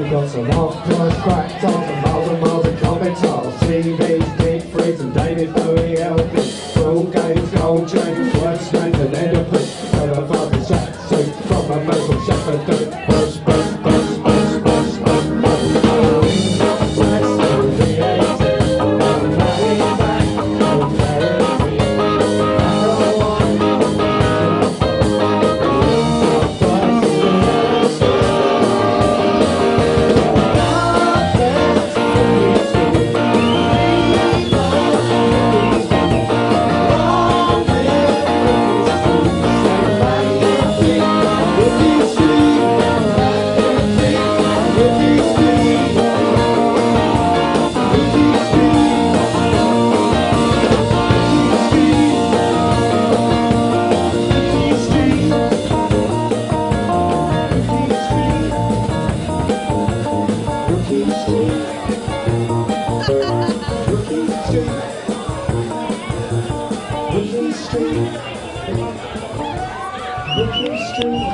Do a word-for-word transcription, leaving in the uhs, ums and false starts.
We got some off-price crack tons and miles and miles of comic tiles, T Vs, deep freeze and David Bowie Elvis, full games, gold chains, work snakes and Oedipus, got a fucking shack suit from a metal shepherd dude. Bush, bush, bush, bush, bush, bush, bush, Street.